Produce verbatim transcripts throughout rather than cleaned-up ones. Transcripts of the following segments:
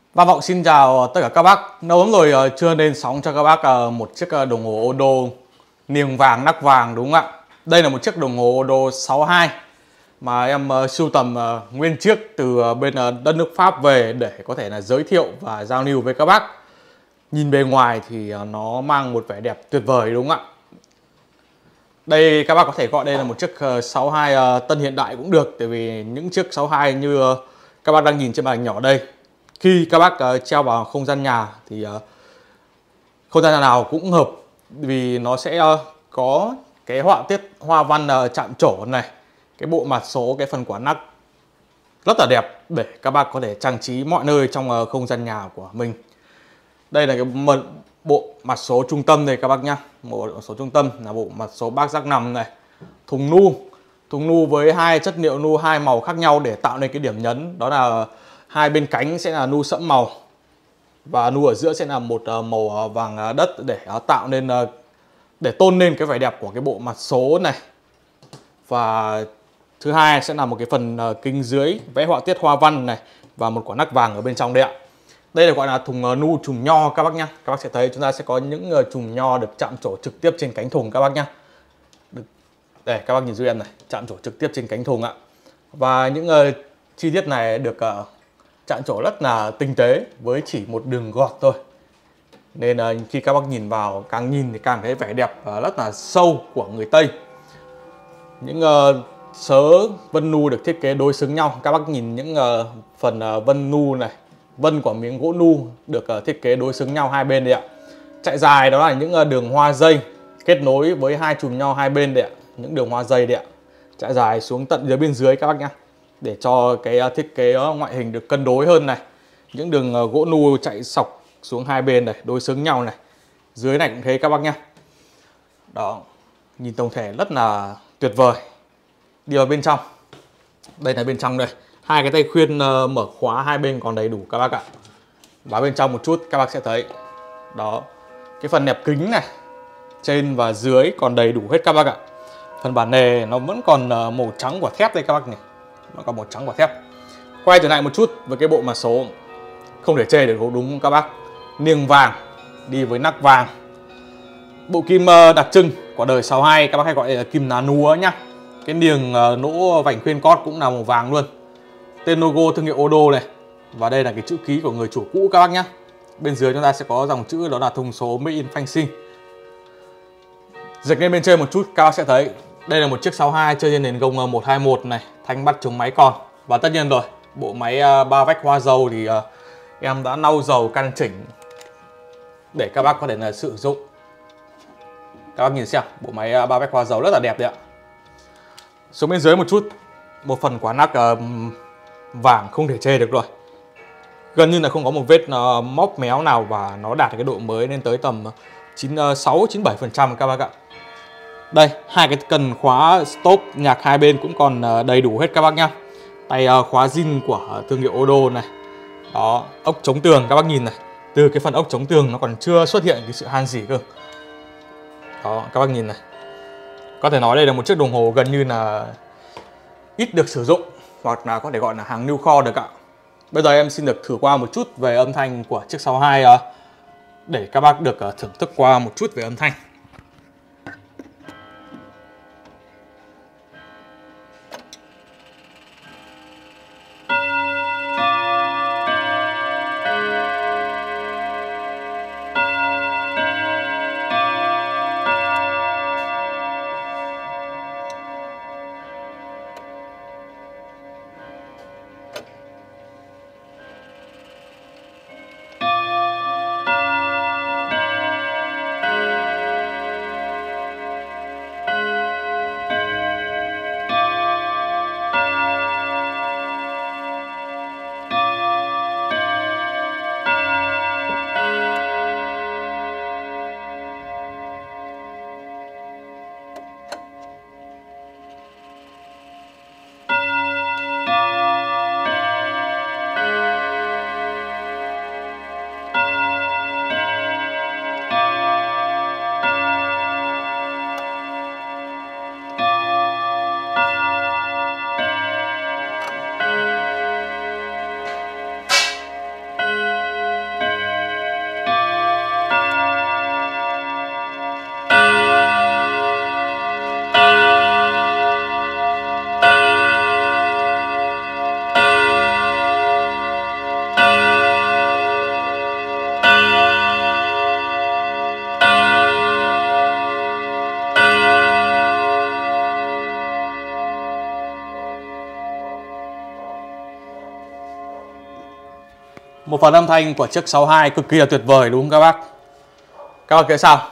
Văn Vọng xin chào tất cả các bác. Lâu lắm rồi ờ, chưa lên sóng cho các bác ờ, một chiếc ờ, đồng hồ Odo niềng vàng nắp vàng, đúng không ạ? Đây là một chiếc đồng hồ Odo sáu hai mà em uh, sưu tầm uh, nguyên chiếc từ uh, bên uh, đất nước Pháp về để có thể là giới thiệu và giao lưu với các bác. Nhìn bề ngoài thì uh, nó mang một vẻ đẹp tuyệt vời, đúng không ạ? Đây các bác có thể gọi đây là một chiếc uh, sáu hai uh, tân hiện đại cũng được, tại vì những chiếc sáu hai như uh, các bác đang nhìn trên màn hình nhỏ đây, khi các bác uh, treo vào không gian nhà thì uh, không gian nhà nào cũng hợp, vì nó sẽ uh, có cái họa tiết hoa văn uh, chạm trổ này, cái bộ mặt số, cái phần quả nắp rất là đẹp để các bác có thể trang trí mọi nơi trong uh, không gian nhà của mình. Đây là cái mật, bộ mặt số trung tâm này các bác nhá. Bộ mặt số trung tâm là bộ mặt số bát giác nằm này, thùng nu, thùng nu với hai chất liệu nu hai màu khác nhau để tạo nên cái điểm nhấn, đó là hai bên cánh sẽ là nu sẫm màu và nu ở giữa sẽ là một màu vàng đất để tạo nên, để tôn lên cái vẻ đẹp của cái bộ mặt số này. Và thứ hai sẽ là một cái phần kính dưới vẽ họa tiết hoa văn này và một quả nắp vàng ở bên trong đây ạ. Đây là gọi là thùng nu chùm nho các bác nhá. Các bác sẽ thấy chúng ta sẽ có những chùm nho được chạm trổ trực tiếp trên cánh thùng các bác nhá. Đây các bác nhìn giúp em này, chạm trổ trực tiếp trên cánh thùng ạ. Và những uh, chi tiết này được uh, chạm trổ rất là tinh tế với chỉ một đường gọt thôi. Nên uh, khi các bác nhìn vào, càng nhìn thì càng thấy vẻ đẹp uh, rất là sâu của người Tây. Những uh, sớ vân nu được thiết kế đối xứng nhau. Các bác nhìn những uh, phần uh, vân nu này, vân của miếng gỗ nu được uh, thiết kế đối xứng nhau hai bên đây ạ. Chạy dài đó là những uh, đường hoa dây kết nối với hai chùm nho hai bên đây ạ. Những đường hoa dây đấy ạ, chạy dài xuống tận dưới bên dưới các bác nhá, để cho cái thiết kế ngoại hình được cân đối hơn này. Những đường gỗ nu chạy sọc xuống hai bên này, đối xứng nhau này, dưới này cũng thế các bác nhá. Đó, nhìn tổng thể rất là tuyệt vời. Đi vào bên trong, đây là bên trong đây, hai cái tay khuyên mở khóa hai bên còn đầy đủ các bác ạ. Vào bên trong một chút các bác sẽ thấy đó, cái phần nẹp kính này trên và dưới còn đầy đủ hết các bác ạ. Phần bản nề nó vẫn còn màu trắng của thép đây các bác này, nó còn màu trắng của thép. Quay trở lại một chút với cái bộ mặt số, không thể chê được đúng không các bác. Niềng vàng đi với nắp vàng, bộ kim đặc trưng của đời sáu hai, các bác hay gọi là kim lá núa nhá. Cái niềng nỗ vành khuyên cót cũng là màu vàng luôn, tên logo thương hiệu Odo này, và đây là cái chữ ký của người chủ cũ các bác nhá. Bên dưới chúng ta sẽ có dòng chữ đó là thông số Made in Phanh Sinh. Dịch lên bên trên một chút các bác sẽ thấy đây là một chiếc sáu hai chơi trên nền gông một hai một này, thanh bắt chống máy còn. Và tất nhiên rồi, bộ máy ba vách hoa dầu thì uh, em đã lau dầu căn chỉnh để các bác có thể là sử dụng. Các bác nhìn xem, bộ máy ba vách hoa dầu rất là đẹp đấy ạ. Xuống bên dưới một chút, một phần quả nắp uh, vàng không thể chê được rồi. Gần như là không có một vết uh, móc méo nào, và nó đạt cái độ mới lên tới tầm chín sáu chín bảy phần trăm các bác ạ. Đây, hai cái cần khóa stop nhạc hai bên cũng còn đầy đủ hết các bác nhá. Tay khóa zin của thương hiệu Odo này. Đó, ốc chống tường các bác nhìn này. Từ cái phần ốc chống tường nó còn chưa xuất hiện cái sự han rỉ cơ. Đó, các bác nhìn này. Có thể nói đây là một chiếc đồng hồ gần như là ít được sử dụng, hoặc là có thể gọi là hàng lưu kho được ạ. Bây giờ em xin được thử qua một chút về âm thanh của chiếc sáu hai để các bác được thưởng thức qua một chút về âm thanh. Một phần âm thanh của chiếc sáu hai cực kỳ là tuyệt vời đúng không các bác? Các bác thấy sao?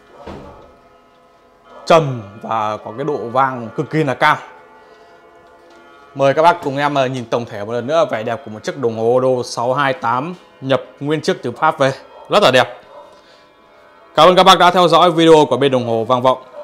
Trầm và có cái độ vang cực kỳ là cao. Mời các bác cùng em nhìn tổng thể một lần nữa vẻ đẹp của một chiếc đồng hồ Odo sáu hai tám nhập nguyên chiếc từ Pháp về. Rất là đẹp. Cảm ơn các bác đã theo dõi video của bên Đồng Hồ Vang Vọng.